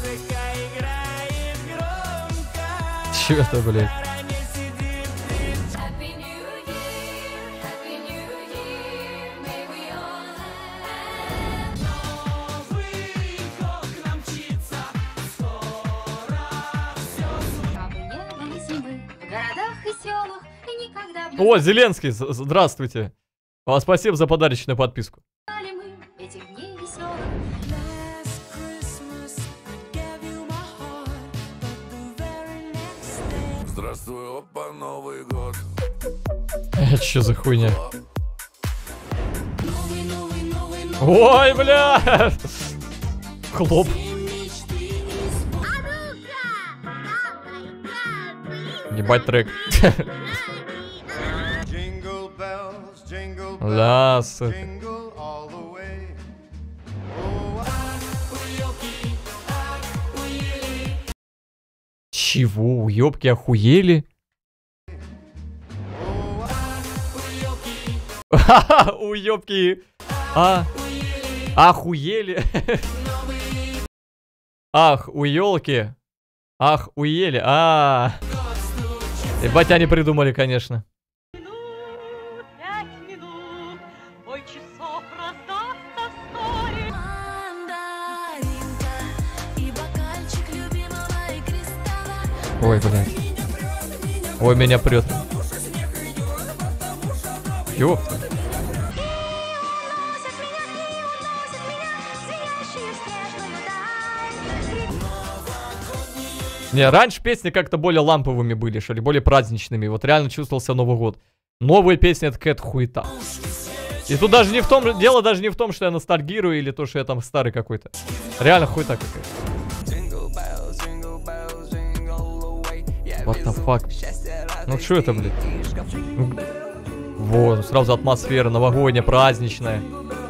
Чё это, блядь? О, Зеленский, здравствуйте. Спасибо за подарочную подписку. Здравствуй, опа, Новый год. Это что за хуйня? Ой, бля! Хлоп. Ебать трек. Да, сука. Чего? Уёбки охуели? Уёбки. Охуели. Ах, уёлки. Ах, уели. Ебать, они придумали, конечно. Ой, блядь. Ой, меня прет. Ёпта. Не, раньше песни как-то более ламповыми были, что ли, более праздничными. Вот реально чувствовался Новый год. Новые песни — это какая-то хуета. И тут даже не в том, дело даже не в том, что я ностальгирую или то, что я там старый какой-то. Реально хуета какая-то. What the fuck? Ну что это, блядь? Вот, сразу атмосфера новогодняя, праздничная.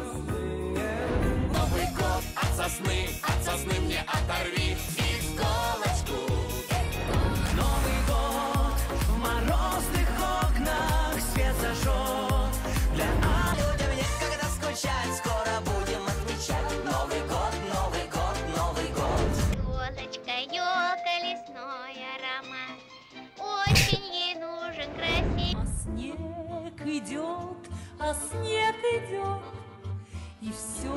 А снег идет, и все.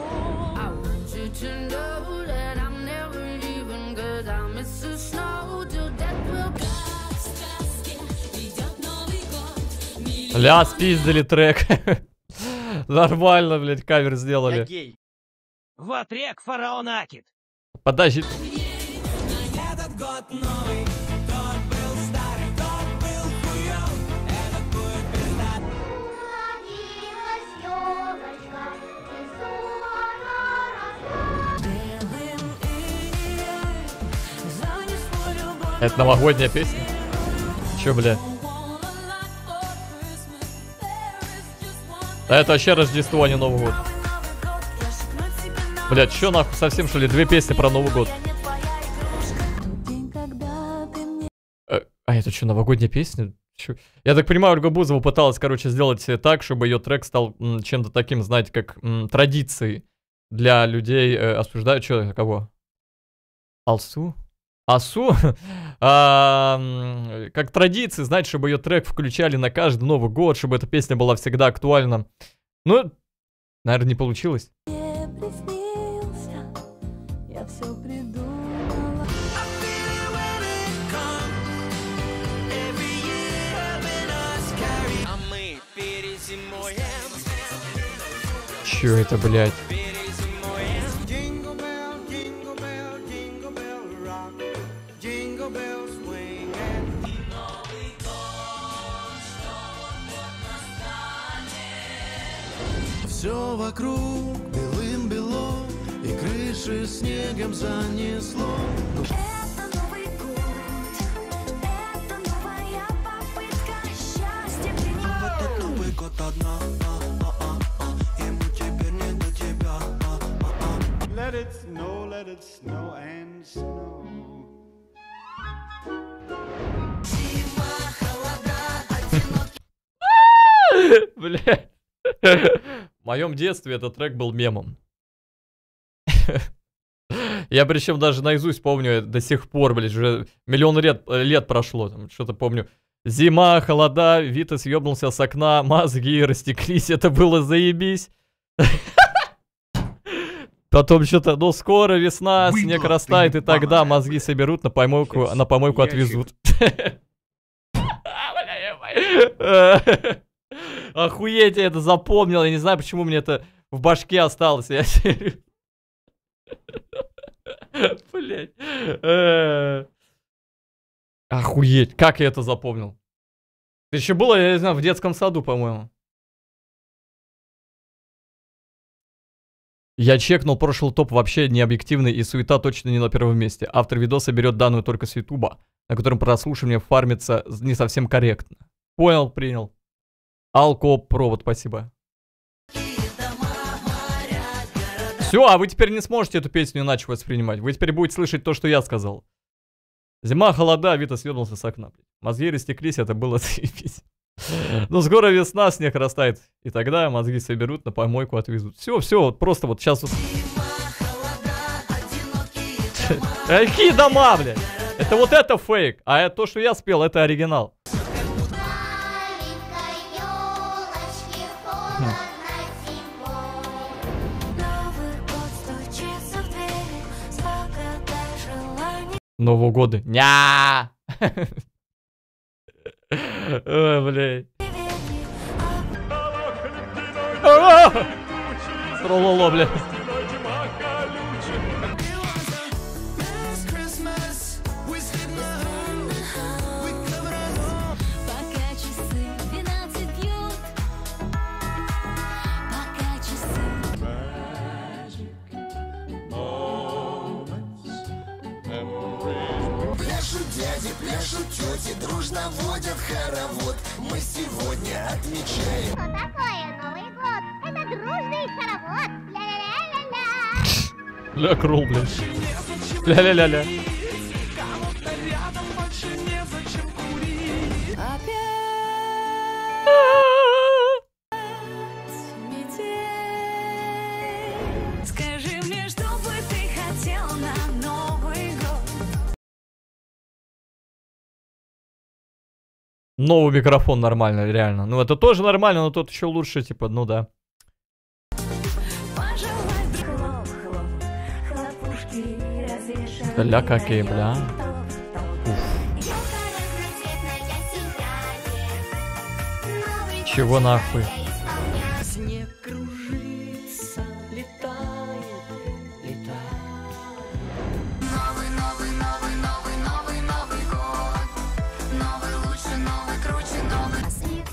Ля, спиздили трек. Нормально, блядь, кавер сделали. Вот трек Фараон Акит. Подожди. Этот год новый, тот был старый, тот был хуёв, этот будет пиздат. Родилась ёлочка, и снова Это новогодняя песня? Чё, бля? Да это вообще Рождество, а не Новый год. Блядь, чё нахуй, совсем что ли? Две песни про Новый год. А это что, новогодняя песня? Чё? Я так понимаю, Ольга Бузова пыталась, короче, сделать так, чтобы ее трек стал чем-то таким, знаете, как традицией для людей. Осуждают, что, кого? Алсу? Асу? Как традиции, знаете, чтобы ее трек включали на каждый Новый год, чтобы эта песня была всегда актуальна. Ну, наверное, не получилось. Я все придумала. А мы перезимуем. Чё это, блядь? Все вокруг белым-бело, и крыши снегом занесло. Это Новый год, это новая попытка счастья принять. Этот Новый год одна, ему теперь не до тебя. Let it snow and snow. Зима, холода, одинокий. Блядь. В моем детстве этот трек был мемом. Я причем даже наизусть помню до сих пор, блядь, уже миллион лет прошло. Там что-то помню. Зима, холода, Витас ёбнулся с окна, мозги растеклись, это было заебись. Потом что-то, ну скоро весна, снег растает, и тогда мозги соберут, на помойку отвезут. Охуеть, я это запомнил, я не знаю, почему мне это в башке осталось. Блять. Охуеть, как я это запомнил? Это еще было, я не знаю, в детском саду, по-моему. Я чекнул прошлый топ, вообще не объективный, и суета точно не на первом месте. Автор видоса берет данную только с ютуба, на котором прослушивание фармится не совсем корректно. Понял, принял. Алкопровод, спасибо. Все, а вы теперь не сможете эту песню иначе воспринимать. Вы теперь будете слышать то, что я сказал. Зима, холода, Витас съебнулся с окна. Мозги растеклись, это было заебись. Но скоро весна, снег растает. И тогда мозги соберут, на помойку отвезут. Все, вот просто вот сейчас вот... Какие дома, блядь? Это вот это фейк. А то, что я спел, это оригинал. Нового года. Ня! Ой, блядь. Трололо, блядь. Пока часы 12 бьют, пока часы. Пляшут дяди, пляшут тети, дружно водят хоровод. Мы сегодня отмечаем. Что такое Новый год? Это дружный хоровод. Ля-ля-ля-ля. Ля, крул, блядь. Ля-ля-ля-ля. Скажи мне, что бы ты хотел на Новый год? Новый микрофон нормально, реально. Ну, это тоже нормально, но тот еще лучше, типа, ну да. Пожелай хлоп-хлоп, хлопушки развешаны. Да ля какие, бля. Чего нахуй? Снег кружится, летает, летает. Новый лучше, новый круче, новый. А снег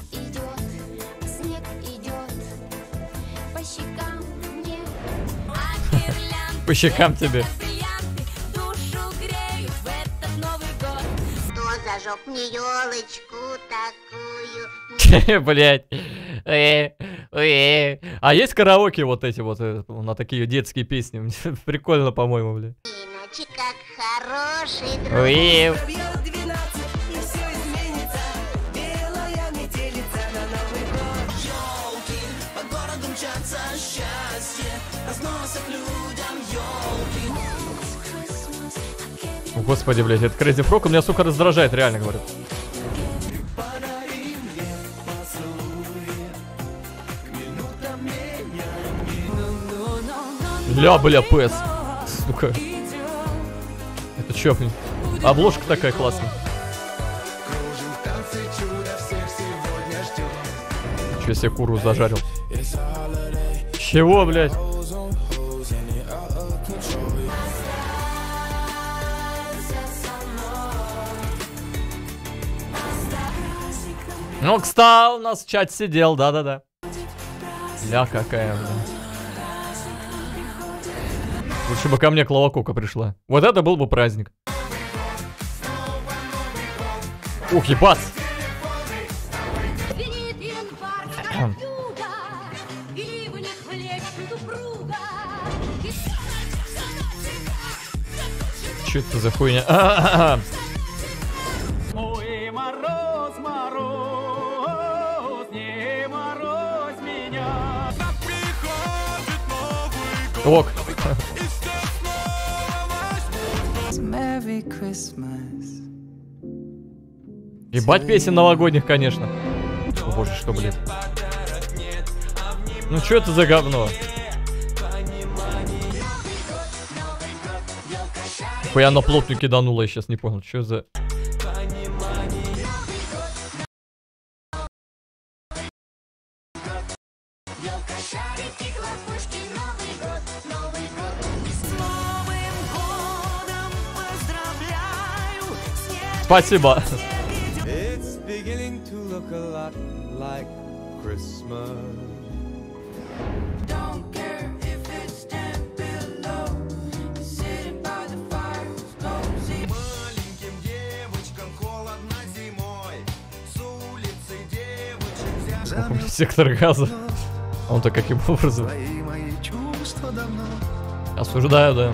идет по щекам мне. А гирлянды, По щекам тебе. бриллианты душу греют в этот Новый год. Кто зажег мне елочку такую? Блять. А есть караоке вот эти вот на такие детские песни? Прикольно, по-моему, блядь. Иначе как хороший друг. Пробьет 12, и все изменится. Белая метелица на Новый год. Ёлки, по городу мчатся счастье. Разносят людям ёлки. О, господи, блядь, это Crazy Frog, меня, сука, раздражает, реально говорю. Подари мне поцелуй. К минутам меня. Ля, бля, пэс. Сука. Это чё, блин? Обложка такая классная. Кружим в танце чудо, всех сегодня ждет. Чё себе куру зажарил? Чего, блядь? Ну, кстати, у нас в чате сидел, да-да-да. Ля какая, бля. Лучше бы ко мне Клава Кока пришла. Вот это был бы праздник. Ух, ебать! Звенит январь, как чудо, и в них плещут упруга. Чё это за хуйня? Ой, мороз, мороз, не морозь меня. Ок. Merry Christmas. Ебать песен новогодних, конечно. О боже, что, блядь. Ну что это за говно? Я на плотню киданула, я сейчас не понял, что за... Спасибо. It's beginning to look a lot like Christmas. Don't care if it's 10 below. Sitting by the fire, cozy. Маленьким девочкам холодно зимой. С улицы девочек взяли Сектор газа. Он-то каким образом? мои чувства давно Осуждаю, да.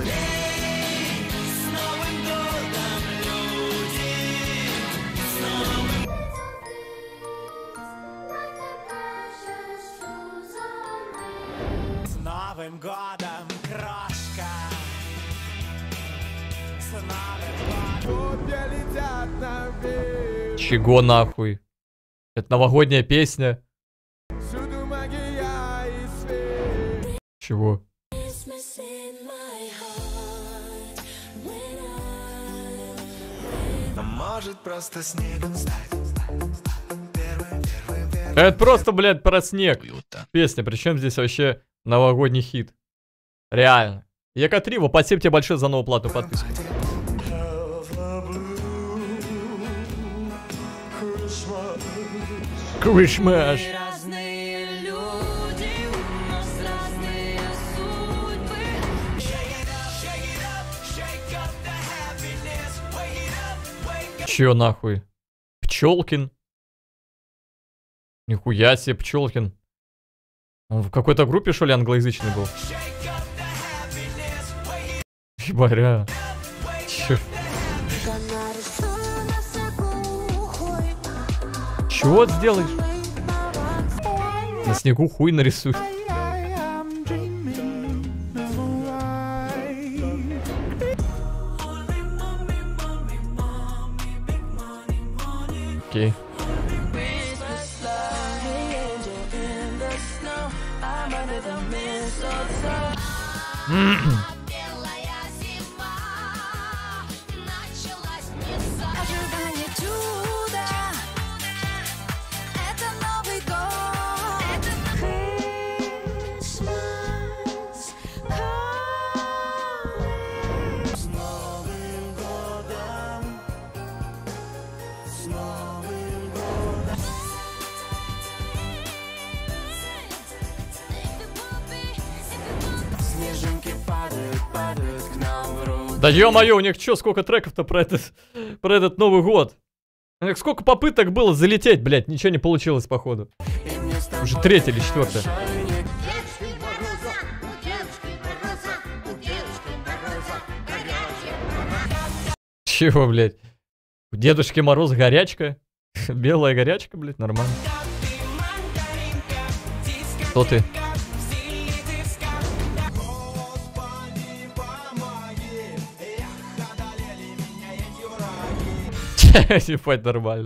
С Новым годом, крошка! С Новым годом! Летят наверх, Чего нахуй? Это новогодняя песня. всюду магия и свет. Чего? может просто снегом стать. Это просто, блядь, про снег. Песня, причем здесь вообще новогодний хит. Реально. Екатерина, спасибо тебе большое за новую платную подписку. Кришмаш. Разные люди, у нас разные судьбы. Чё нахуй? Пчелкин? Нихуя себе, Пчелкин. Он в какой-то группе, что ли, англоязычный был? Ебаря. Чё? Чего сделаешь? На снегу хуй нарисуй. Окей. Ожидание чуда. Это Новый год. Это Christmas calling. С Новым годом, с Новым годом. Снежинки падают, падают к нам в руки. Да ё-моё, у них чё, сколько треков-то про этот Новый год? У них сколько попыток было залететь, блядь, ничего не получилось, походу. И мне с тобой Уже третья или четвертая. шальник. Дедушки Мороза, у Дедушки Мороза, у Дедушки Мороза горячая. Чего, блядь? У Дедушки Мороз горячка. Белая горячка, блядь, нормально. Кто ты? Ебать, нормально.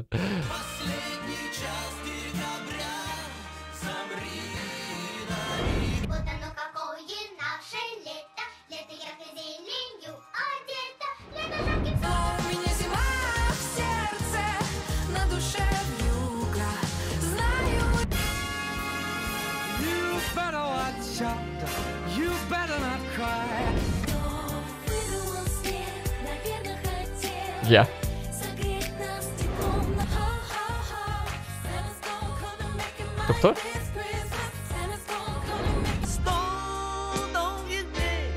Вот оно какое наше лето. Лето яркой зеленью одето. Лето жарким У меня зима в сердце, на душе вьюга. Знаю, You better watch out, you better not cry. выдумал снег, наверное, хотел Я. согреть нас теплом. Ха-ха-ха. Santa's gonna come and make it mine. Кто-кто? It's Christmas. Santa's gonna come and make Сто долгих дней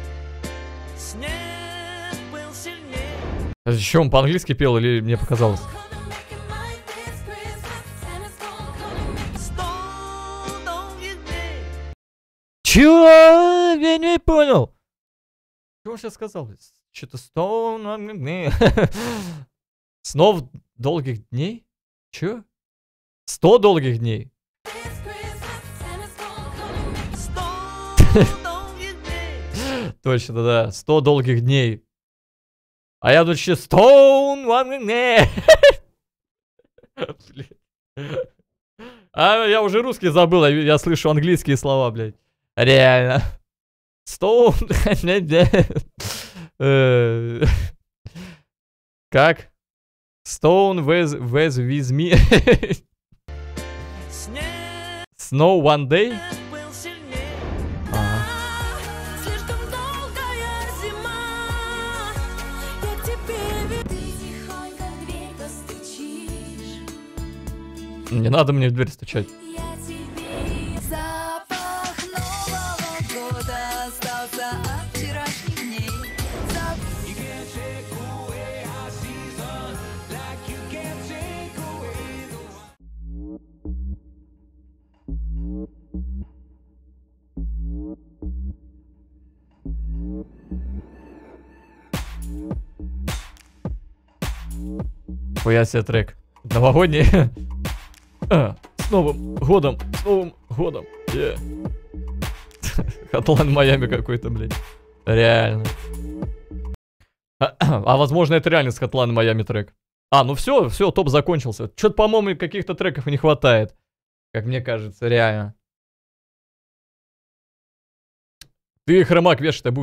снег был сильней. А что, он по-английски пел или мне показалось? Сто долгих дней. Чего? Я не понял. Что он сейчас сказал? Что-то 100 дней. Снов долгих дней? Чё? 100 долгих дней? Сто долгих дней. Точно, да. 100 долгих дней. А я тут еще Stone One Day. А я уже русский забыл, я слышу английские слова, блядь. Реально. Stone. Как? Stone with me. Снег Snow one day. был сильнее. Слишком долгая зима. Я к тебе ты тихонько в дверь постучишь. Не надо мне в дверь стучать. Я тебе запах Нового года остался от вчерашних дней. Хуя себе трек. Новогодний. С Новым годом, с Новым годом. Hotline Miami какой-то, блядь. Реально. А возможно, это реально с Hotline Miami трек. А, ну все, топ закончился. Что-то, по-моему, каких-то треков не хватает. Как мне кажется, реально. Ты хромак вешать-то будешь.